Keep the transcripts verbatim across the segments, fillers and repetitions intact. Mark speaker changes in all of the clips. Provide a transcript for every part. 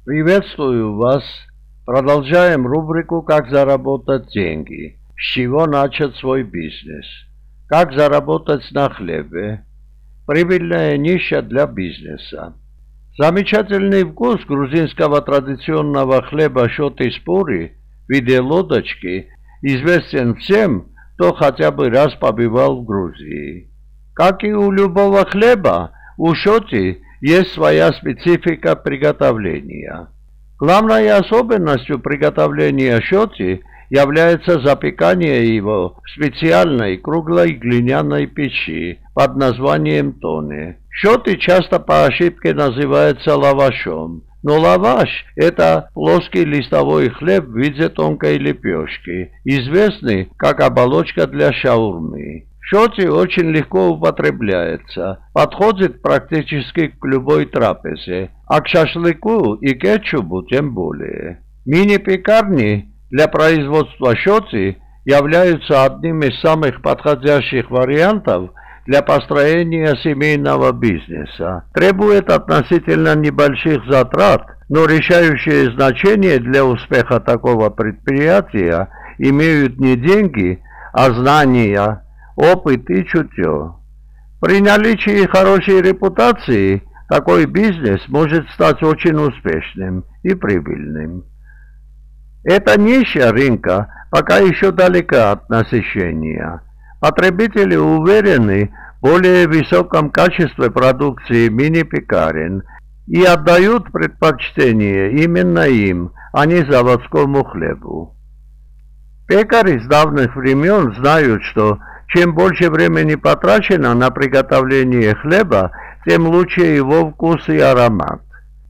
Speaker 1: Приветствую вас. Продолжаем рубрику «Как заработать деньги». С чего начать свой бизнес? Как заработать на хлебе? Прибыльная ниша для бизнеса. Замечательный вкус грузинского традиционного хлеба шоти-спори в виде лодочки известен всем, кто хотя бы раз побывал в Грузии. Как и у любого хлеба, у шоти есть своя специфика приготовления. Главной особенностью приготовления шоти является запекание его в специальной круглой глиняной печи под названием тоне. Шоти часто по ошибке называется лавашом, но лаваш – это плоский листовой хлеб в виде тонкой лепешки, известный как оболочка для шаурмы. Шоти очень легко употребляется, подходит практически к любой трапезе, а к шашлыку и кетчупу тем более. Мини-пекарни для производства шоти являются одним из самых подходящих вариантов для построения семейного бизнеса. Требует относительно небольших затрат, но решающее значение для успеха такого предприятия имеют не деньги, а знания, опыт и чутье. При наличии хорошей репутации такой бизнес может стать очень успешным и прибыльным. Эта ниша рынка пока еще далека от насыщения. Потребители уверены в более высоком качестве продукции мини-пекарен и отдают предпочтение именно им, а не заводскому хлебу. Пекари с давних времен знают, что чем больше времени потрачено на приготовление хлеба, тем лучше его вкус и аромат.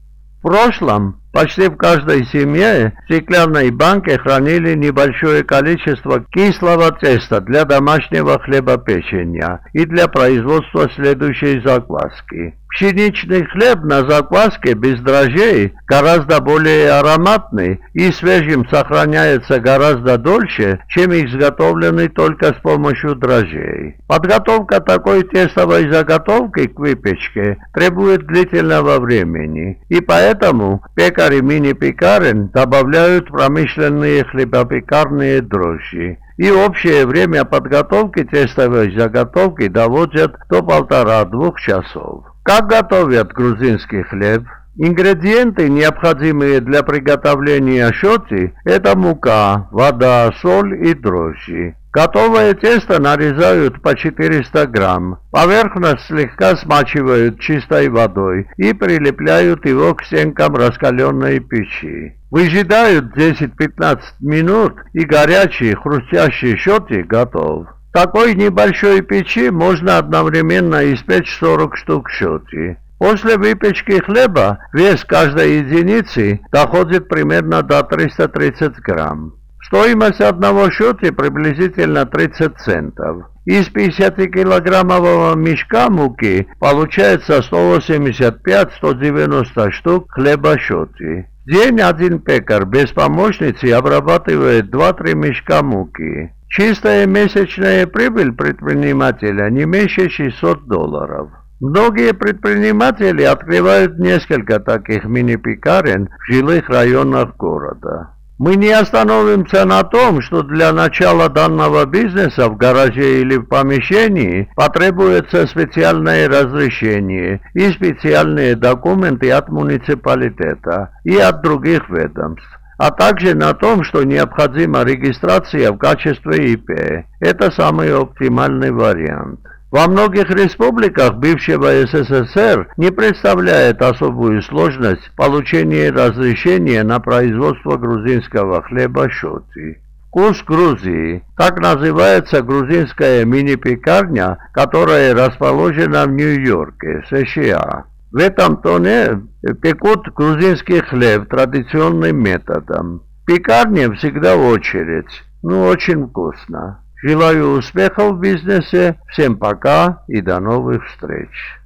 Speaker 1: В прошлом почти в каждой семье в стеклянной банке хранили небольшое количество кислого теста для домашнего хлебопечения и для производства следующей закваски. Пшеничный хлеб на закваске без дрожжей гораздо более ароматный и свежим сохраняется гораздо дольше, чем изготовленный только с помощью дрожжей. Подготовка такой тестовой заготовки к выпечке требует длительного времени, и поэтому пекари мини-пекарен добавляют промышленные хлебопекарные дрожжи. И общее время подготовки тестовой заготовки доводят до полтора-двух часов. Как готовят грузинский хлеб? Ингредиенты, необходимые для приготовления шоти, это мука, вода, соль и дрожжи. Готовое тесто нарезают по четыреста грамм. Поверхность слегка смачивают чистой водой и прилепляют его к стенкам раскаленной печи. Выжидают десять-пятнадцать минут, и горячий хрустящий шоти готов. В такой небольшой печи можно одновременно испечь сорок штук шоти. После выпечки хлеба вес каждой единицы доходит примерно до триста тридцать грамм. Стоимость одного шоти приблизительно тридцать центов. Из пятидесятикилограммового мешка муки получается сто восемьдесят пять — сто девяносто штук хлеба шоти. В день один пекарь без помощницы обрабатывает два-три мешка муки. Чистая месячная прибыль предпринимателя не меньше шестисот долларов. Многие предприниматели открывают несколько таких мини-пекарен в жилых районах города. Мы не остановимся на том, что для начала данного бизнеса в гараже или в помещении потребуется специальное разрешение и специальные документы от муниципалитета и от других ведомств, а также на том, что необходима регистрация в качестве И П. Это самый оптимальный вариант. Во многих республиках бывшего С С С Р не представляет особую сложность получения разрешения на производство грузинского хлеба шоти. Вкус Грузии. Так называется грузинская мини-пекарня, которая расположена в Нью-Йорке, США. В этом тоне пекут грузинский хлеб традиционным методом. В пекарне всегда очередь, но очень вкусно. Желаю успехов в бизнесе, всем пока и до новых встреч.